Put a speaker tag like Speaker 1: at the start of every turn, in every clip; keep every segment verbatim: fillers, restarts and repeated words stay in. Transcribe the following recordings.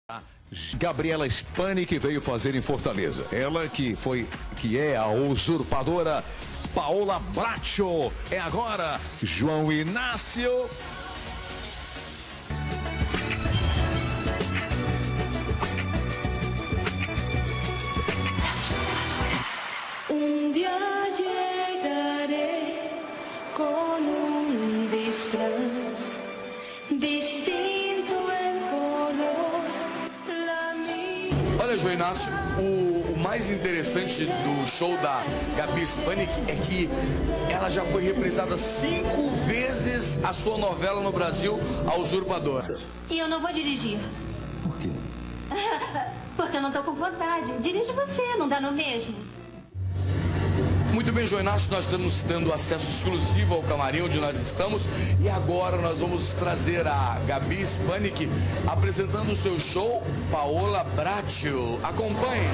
Speaker 1: Gabriela Spani, que veio fazer em Fortaleza. Ela que foi, que é a usurpadora Paola Bracho. É agora, João Inácio.
Speaker 2: Um dia chegaré com um disfraz distinto em color.
Speaker 3: Olha, João Inácio, o, o mais interessante do show da Gabi Spani é que ela já foi reprisada cinco vezes a sua novela no Brasil, A Usurpadora.
Speaker 2: E eu não vou dirigir.
Speaker 1: Por quê?
Speaker 2: Porque eu não tô com vontade. Dirige você, não dá no mesmo.
Speaker 3: Muito bem, João Inácio, nós estamos tendo acesso exclusivo ao camarim onde nós estamos e agora nós vamos trazer a Gabi Spani apresentando o seu show Paola Bracho. Acompanhe.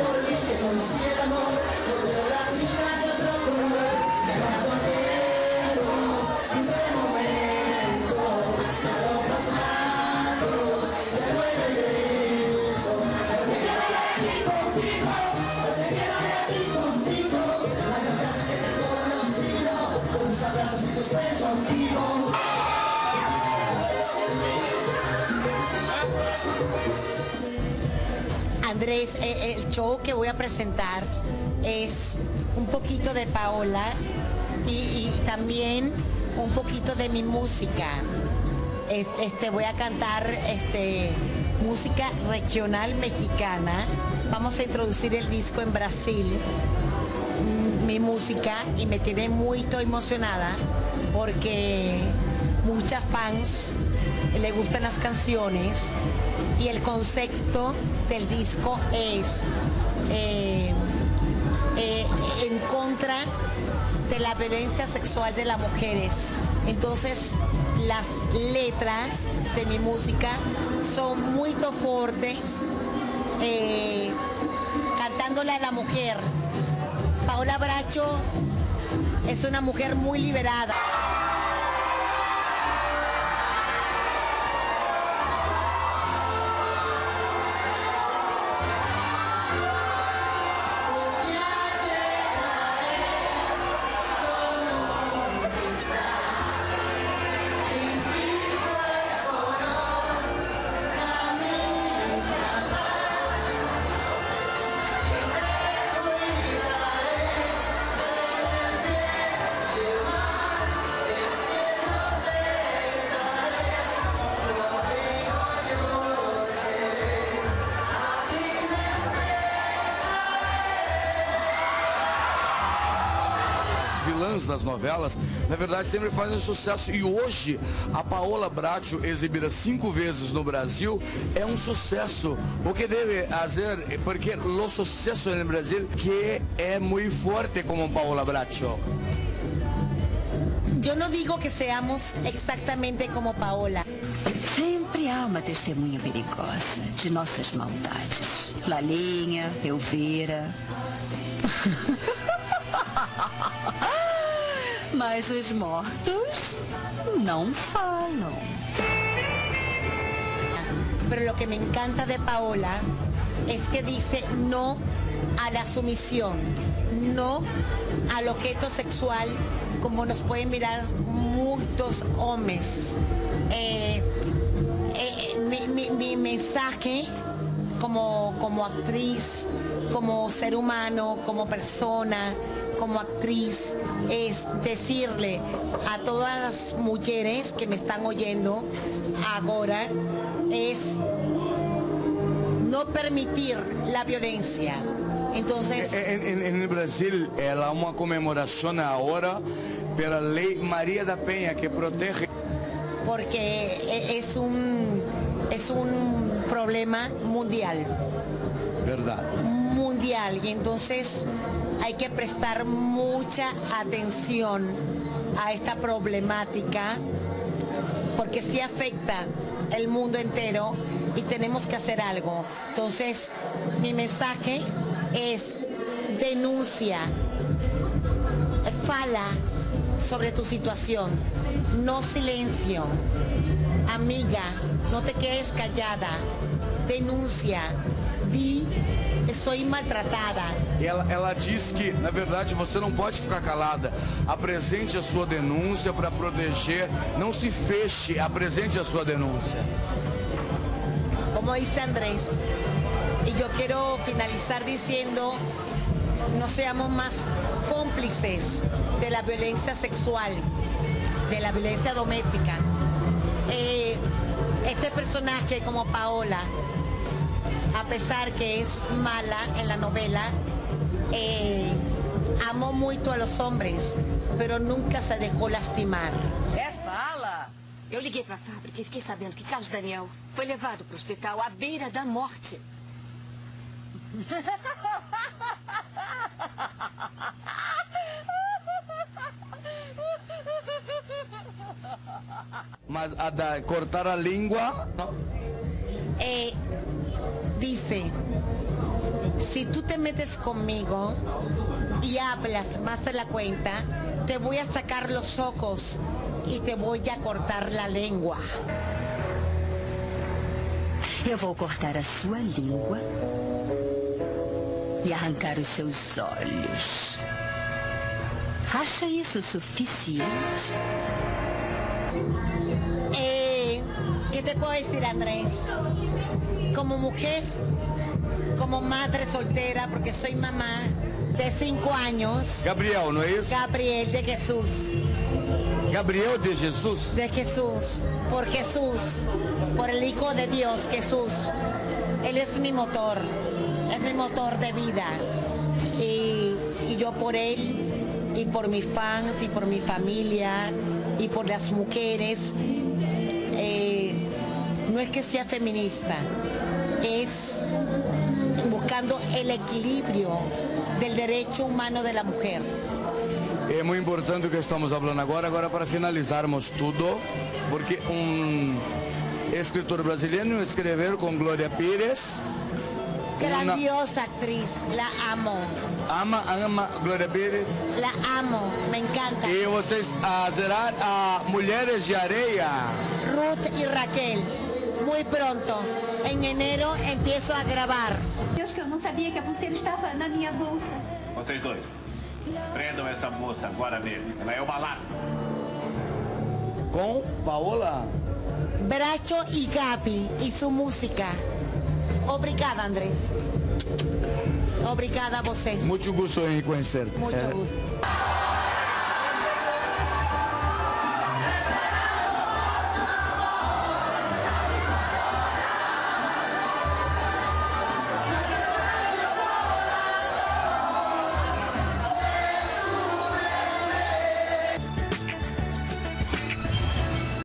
Speaker 4: Andrés, el show que voy a presentar es un poquito de Paola y, y también un poquito de mi música. Este, voy a cantar este, música regional mexicana. Vamos a introducir el disco en Brasil, mi música, y me tiene muy emocionada porque muchas fans le gustan las canciones y el concepto del disco es eh, eh, en contra de la violencia sexual de las mujeres. Entonces las letras de mi música son muy fuertes, eh, cantándole a la mujer. Paola Bracho es una mujer muy liberada.
Speaker 3: Vilãs das novelas, na verdade, sempre fazem sucesso. E hoje, a Paola Bracho, exibida cinco vezes no Brasil, é um sucesso. O que deve fazer? Porque o sucesso no Brasil que é muito forte como Paola Bracho.
Speaker 4: Eu não digo que seamos exatamente como Paola.
Speaker 5: Sempre há uma testemunha perigosa de nossas maldades. Lalinha, Elvira. Mas os mortos não falam.
Speaker 4: Pero lo que me encanta de Paola es que dice no a la sumisión, no al objeto sexual como nos pueden mirar muchos hombres. Eh, eh, mi, mi, mi mensaje como, como actriz, como ser humano, como persona, como actriz, es decirle a todas las mujeres que me están oyendo ahora, es no permitir la violencia. Entonces,
Speaker 3: en, en, en el Brasil, ela uma comemoração agora pela lei Maria da Penha que protege.
Speaker 4: Porque es un es un problema mundial.
Speaker 3: Verdad.
Speaker 4: Mundial, y entonces hay que prestar mucha atención a esta problemática porque sí afecta el mundo entero y tenemos que hacer algo. Entonces, mi mensaje es denuncia, fala sobre tu situación, no silencio. Amiga, no te quedes callada, denuncia. denuncia, di soy maltratada.
Speaker 3: Ela, ela diz que, na verdade, você não pode ficar calada. Apresente a sua denúncia para proteger. Não se feche, apresente a sua denúncia.
Speaker 4: Como dice Andrés, y yo quiero finalizar diciendo, no seamos más cómplices de la violencia sexual, de la violencia doméstica. Eh, este personaje como Paola, a pesar que es mala en la novela, eh, amó mucho a los hombres, pero nunca se dejó lastimar.
Speaker 5: É, fala.
Speaker 2: Eu liguei para a fábrica e fiquei sabendo que Carlos Daniel foi levado para o hospital à beira da morte.
Speaker 3: Mas a da cortar a língua... Não.
Speaker 4: Eh, dice, si tú te metes conmigo y hablas más de la cuenta, te voy a sacar los ojos y te voy a cortar la lengua.
Speaker 5: Eu vou cortar a sua língua e arrancar os seus olhos. Acha isso suficiente?
Speaker 4: Eh, ¿Qué te puedo decir, Andrés? Como mujer, como madre soltera, porque soy mamá de cinco años.
Speaker 3: Gabriel, não é isso?
Speaker 4: Gabriel de Jesús.
Speaker 3: Gabriel de Jesus?
Speaker 4: De Jesús, por Jesús, por el Hijo de Dios, Jesús. Él es mi motor, es mi motor de vida. Y, y yo por él, y por mis fans, y por mi familia, y por las mujeres, eh, no es que sea feminista, es buscando el equilibrio del derecho humano de la mujer.
Speaker 3: É muito importante o que estamos falando agora, agora para finalizarmos tudo, porque um escritor brasileiro escreveu com Glória Pires.
Speaker 4: Grandiosa actriz, la amo.
Speaker 3: Ama, ama Glória Pires.
Speaker 4: La amo, me encanta.
Speaker 3: E vocês uh, será a Mulheres de Areia.
Speaker 4: Ruth y Raquel, muy pronto, en enero empiezo a grabar.
Speaker 2: Deus, que eu não sabia que a pulseira estava na minha bolsa.
Speaker 6: Vocês dois, prendam essa moça agora mesmo. Ela é uma lata.
Speaker 3: Com Paola
Speaker 4: Bracho y Gabi y su música. Obrigada, Andrés. Obrigada a vocês.
Speaker 3: Muito gosto em conhecer.
Speaker 4: Mucho
Speaker 3: É,
Speaker 4: gusto.